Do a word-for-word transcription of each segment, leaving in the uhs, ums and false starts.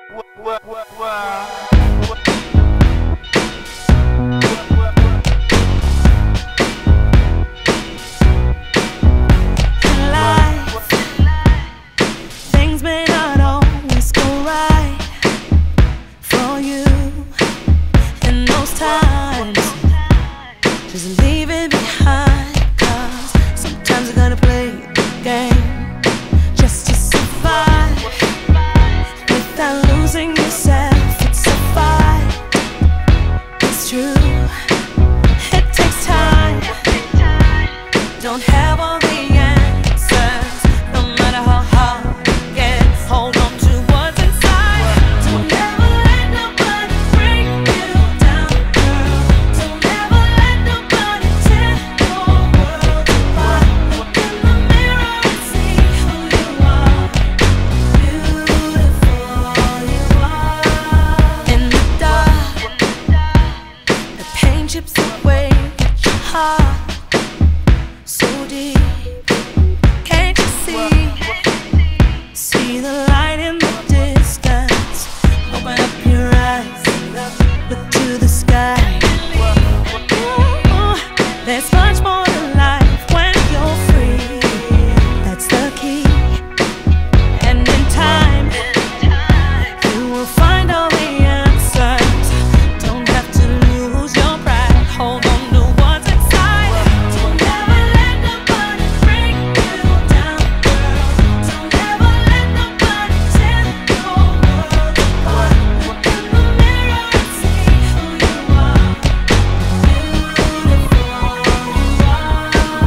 Things may not always go right for you in those times. Just leave it behind, 'cause sometimes you gotta play the game just to survive without losing yourself. It's a fight, it's true. It takes time. Don't have all the answers, no matter how hard it gets. Hold on to what's inside. Don't ever let nobody break you down, girl. Don't ever let nobody tear your world apart. Look in the mirror and see who you are. Beautiful you are. In the dark, the pain chips away at your heart. So deep, can't you see? See the light in the distance. Open up your eyes, look to the sky. Ooh, there's much more to life when you're free. That's the key. And in time, you will find all the answers. Don't have to lose your pride. Hold on to what's inside. Don't ever let nobody break you down, girl. Don't ever let nobody tear your world apart. Look in the mirror and see who you are. Beautiful you are.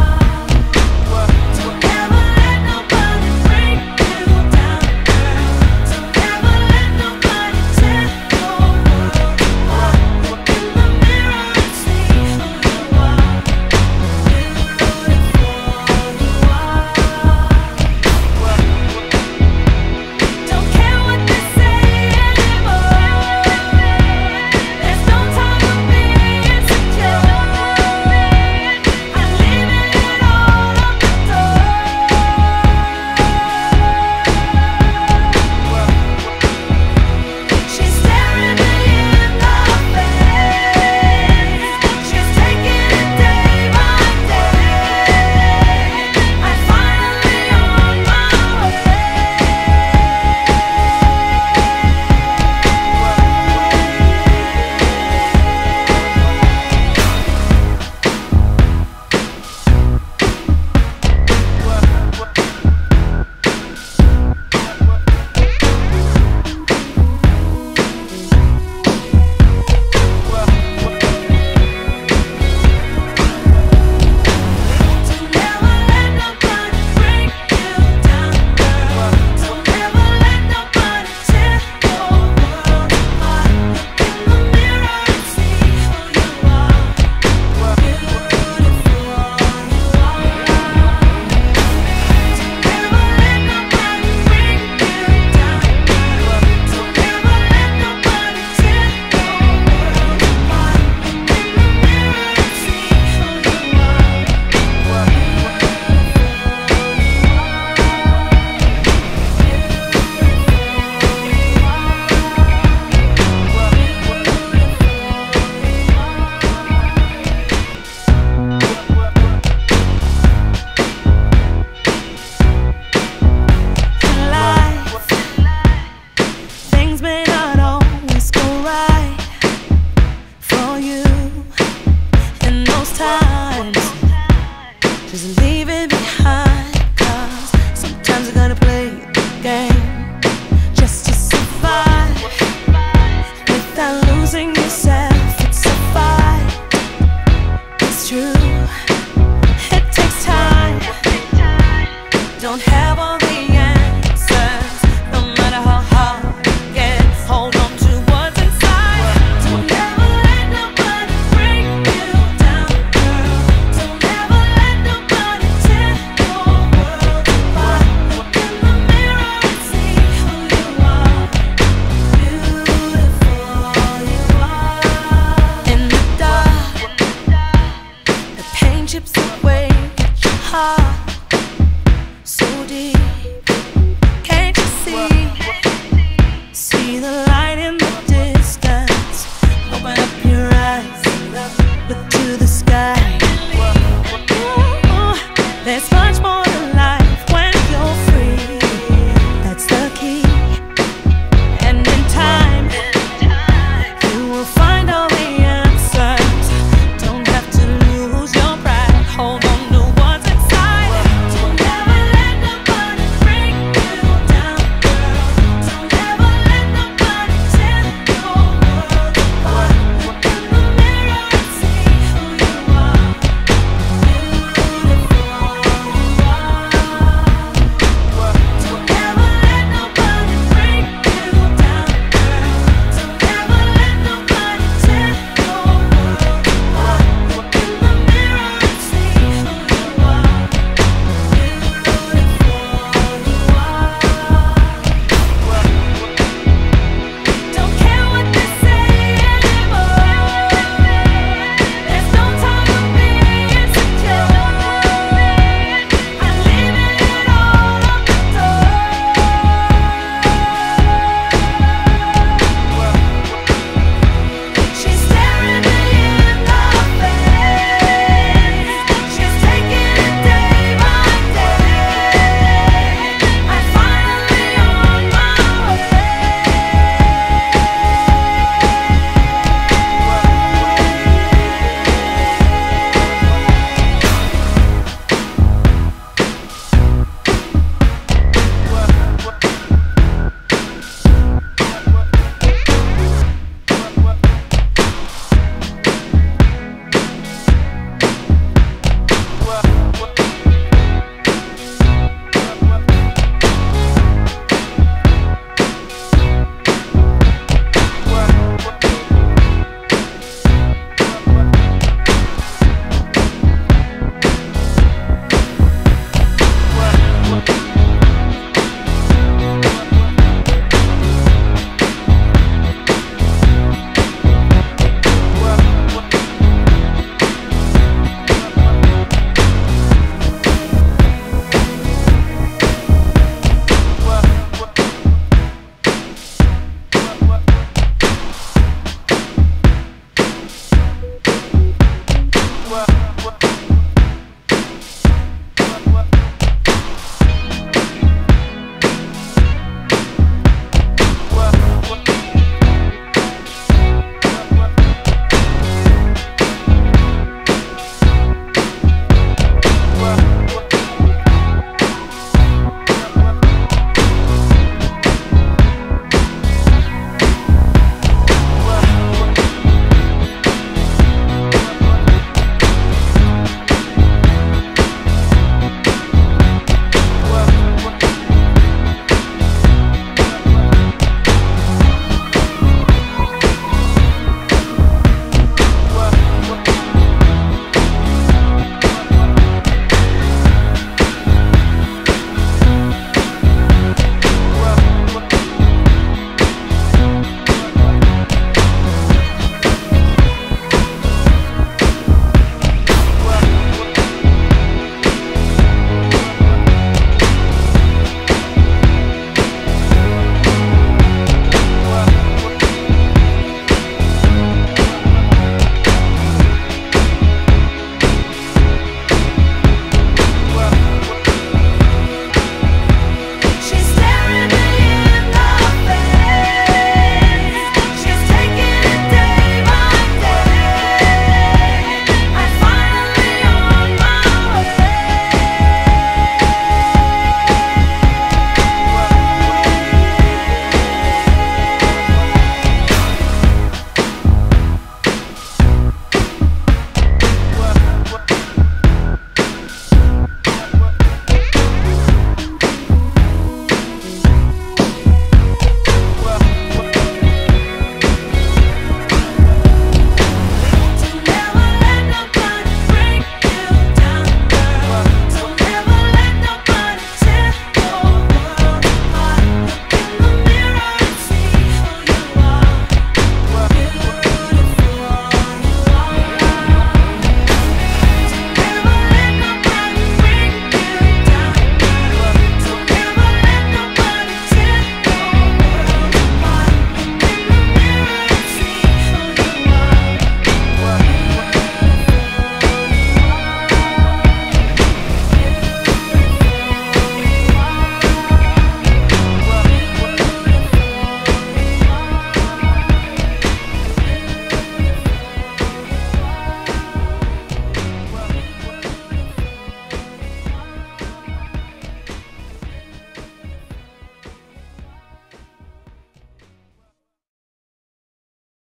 Don't ever let nobody break you down, girl. Don't ever let nobody tear your world apart. Look in the mirror and see who you are. Beautiful you are. Don't care what they say anymore. There's no time to be insecure. I'm leaving it all on the door. She's staring me in the face. She's taking it day by day. I'm finally on my way. Don't ever let nobody break you down, girl. Don't ever let nobody tear your world apart. Look in the mirror and see who you are. Beautiful you are. Don't ever let nobody break you down, girl. Don't ever let nobody tear your world apart. Look in the mirror and see who you are. Life, things may not always go right for you in those times. Just leave it behind, 'cause sometimes you gotta play the game just to survive without losing yourself. It's a fight, it's true. It takes time. Don't have all